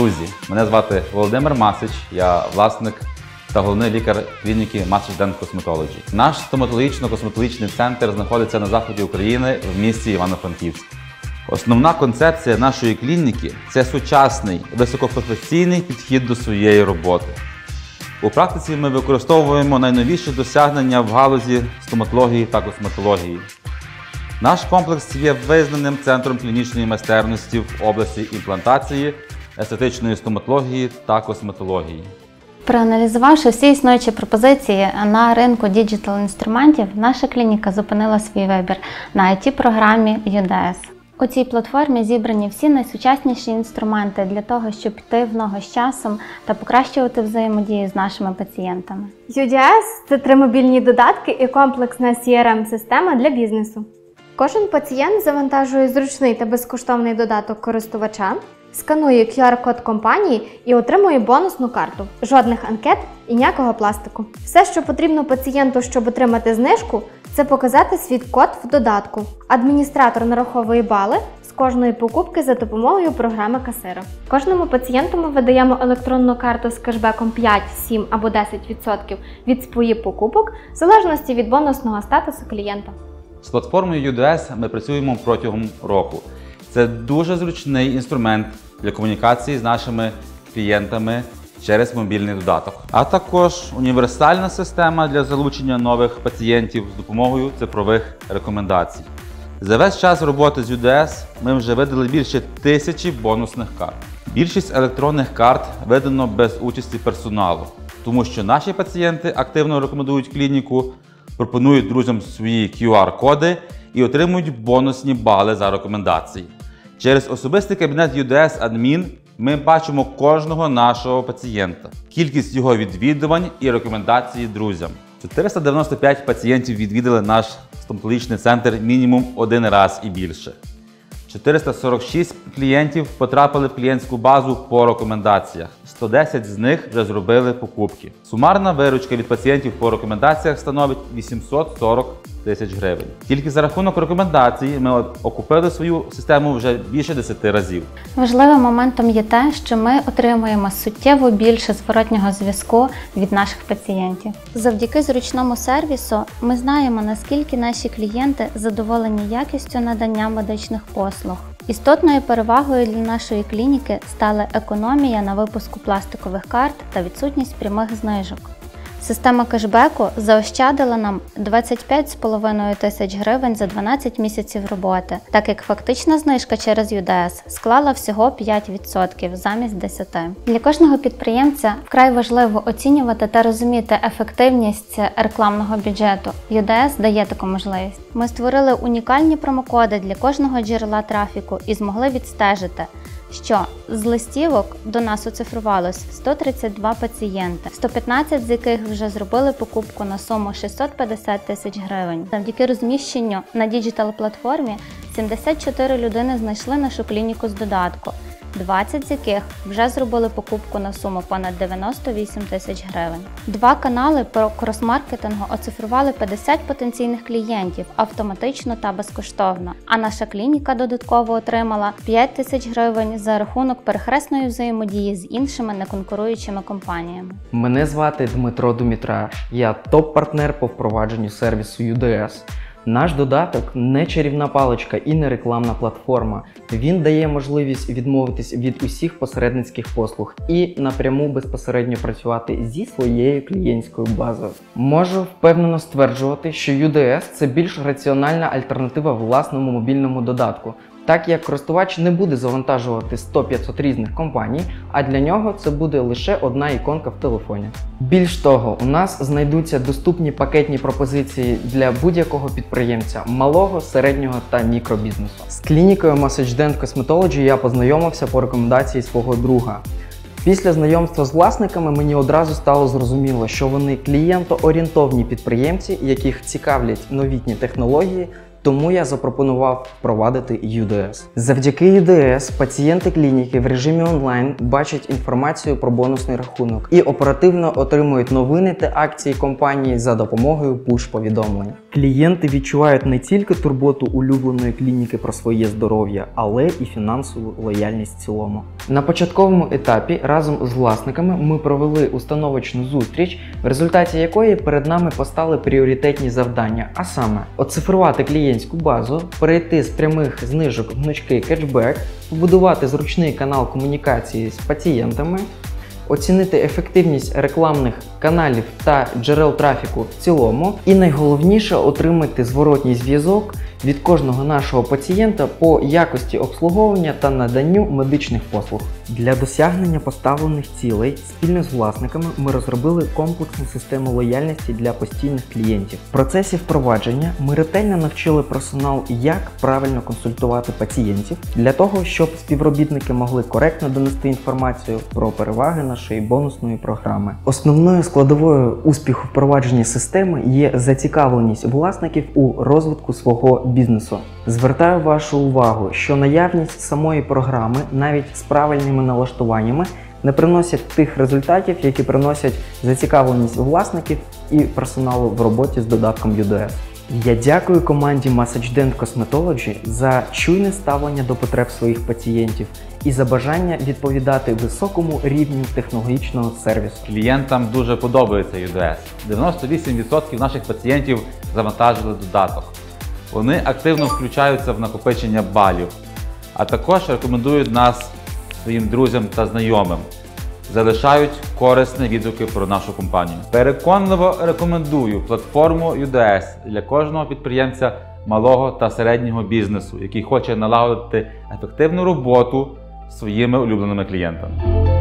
Друзі, мене звати Володимир Масич, я власник та головний лікар клініки Masich Dent Cosmetology. Наш стоматологічно-косметологічний центр знаходиться на заході України в місті Івано-Франківськ. Основна концепція нашої клініки – це сучасний, високопрофесійний підхід до своєї роботи. У практиці ми використовуємо найновіші досягнення в галузі стоматології та косметології. Наш комплекс є визнаним центром клінічної майстерності в області імплантації, естетичної стоматології та косметології. Проаналізувавши всі існуючі пропозиції на ринку діджитал-інструментів, наша клініка зупинила свій вибір на IT-програмі UDS. У цій платформі зібрані всі найсучасніші інструменти для того, щоб йти в ногу з часом та покращувати взаємодію з нашими пацієнтами. UDS – це 3 мобільні додатки і комплексна CRM-система для бізнесу. Кожен пацієнт завантажує зручний та безкоштовний додаток користувача, сканує QR-код компанії і отримує бонусну карту. Жодних анкет і ніякого пластику. Все, що потрібно пацієнту, щоб отримати знижку, це показати свій код в додатку. Адміністратор нараховує бали з кожної покупки за допомогою програми касира. Кожному пацієнту ми видаємо електронну карту з кешбеком 5, 7 або 10% від своїх покупок, в залежності від бонусного статусу клієнта. З платформою UDS ми працюємо протягом року. Це дуже зручний інструмент для комунікації з нашими клієнтами через мобільний додаток. А також універсальна система для залучення нових пацієнтів з допомогою цифрових рекомендацій. За весь час роботи з UDS ми вже видали більше 1000 бонусних карт. Більшість електронних карт видано без участі персоналу, тому що наші пацієнти активно рекомендують клініку, пропонують друзям свої QR-коди і отримують бонусні бали за рекомендації. Через особистий кабінет UDS Admin ми бачимо кожного нашого пацієнта, кількість його відвідувань і рекомендації друзям. 495 пацієнтів відвідали наш стоматологічний центр мінімум 1 раз і більше. 446 клієнтів потрапили в клієнтську базу по рекомендаціях. 110 з них вже зробили покупки. Сумарна виручка від пацієнтів по рекомендаціях становить 840 тисяч гривень. Тільки за рахунок рекомендацій ми окупили свою систему вже більше 10 разів. Важливим моментом є те, що ми отримуємо суттєво більше зворотнього зв'язку від наших пацієнтів. Завдяки зручному сервісу ми знаємо, наскільки наші клієнти задоволені якістю надання медичних послуг. Істотною перевагою для нашої клініки стала економія на випуску пластикових карт та відсутність прямих знижок. Система кешбеку заощадила нам 25,5 тисяч гривень за 12 місяців роботи, так як фактична знижка через UDS склала всього 5% замість 10%. Для кожного підприємця вкрай важливо оцінювати та розуміти ефективність рекламного бюджету. UDS дає таку можливість. Ми створили унікальні промокоди для кожного джерела трафіку і змогли відстежити, що з листівок до нас оцифрувалось 132 пацієнти, 115 з яких вже зробили покупку на суму 650 тисяч гривень. Завдяки розміщенню на діджитал-платформі 74 людини знайшли нашу клініку з додатку, 20 з яких вже зробили покупку на суму понад 98 тисяч гривень. 2 канали по крос-маркетингу оцифрували 50 потенційних клієнтів автоматично та безкоштовно, а наша клініка додатково отримала 5 тисяч гривень за рахунок перехресної взаємодії з іншими неконкуруючими компаніями. Мене звати Дмитро Думітраш, я топ-партнер по впровадженню сервісу UDS. Наш додаток не чарівна паличка і не рекламна платформа. Він дає можливість відмовитись від усіх посередницьких послуг і напряму безпосередньо працювати зі своєю клієнтською базою. Можу впевнено стверджувати, що UDS – це більш раціональна альтернатива власному мобільному додатку, так як користувач не буде завантажувати 100-500 різних компаній, а для нього це буде лише одна іконка в телефоні. Більш того, у нас знайдуться доступні пакетні пропозиції для будь-якого підприємця малого, середнього та мікробізнесу. З клінікою Masich Dent Cosmetology я познайомився по рекомендації свого друга. Після знайомства з власниками мені одразу стало зрозуміло, що вони клієнтоорієнтовні підприємці, яких цікавлять новітні технології Тому я запропонував впровадити UDS. Завдяки UDS пацієнти клініки в режимі онлайн бачать інформацію про бонусний рахунок і оперативно отримують новини та акції компанії за допомогою push-повідомлень. Клієнти відчувають не тільки турботу улюбленої клініки про своє здоров'я, але і фінансову лояльність в цілому. На початковому етапі разом з власниками ми провели установочну зустріч, в результаті якої перед нами постали пріоритетні завдання, а саме оцифрувати клієнтську базу, перейти з прямих знижок в гнучкий кетчбек, побудувати зручний канал комунікації з пацієнтами, оцінити ефективність рекламних каналів та джерел трафіку в цілому і найголовніше отримати зворотній зв'язок від кожного нашого пацієнта по якості обслуговування та наданню медичних послуг. Для досягнення поставлених цілей спільно з власниками ми розробили комплексну систему лояльності для постійних клієнтів. В процесі впровадження ми ретельно навчили персонал, як правильно консультувати пацієнтів, для того, щоб співробітники могли коректно донести інформацію про переваги нашої бонусної програми. Основною складовою успіху впровадження системи є зацікавленість власників у розвитку свого бізнесу. Звертаю вашу увагу, що наявність самої програми навіть з правильними налаштуваннями не приносять тих результатів, які приносять зацікавленість власників і персоналу в роботі з додатком UDS. Я дякую команді MassageDent Cosmetology за чуйне ставлення до потреб своїх пацієнтів і за бажання відповідати високому рівню технологічного сервісу. Клієнтам дуже подобається UDS. 98% наших пацієнтів завантажили додаток. Вони активно включаються в накопичення балів, а також рекомендують нас своїм друзям та знайомим. Залишають корисні відгуки про нашу компанію. Переконливо рекомендую платформу UDS для кожного підприємця малого та середнього бізнесу, який хоче налагодити ефективну роботу з своїми улюбленими клієнтами.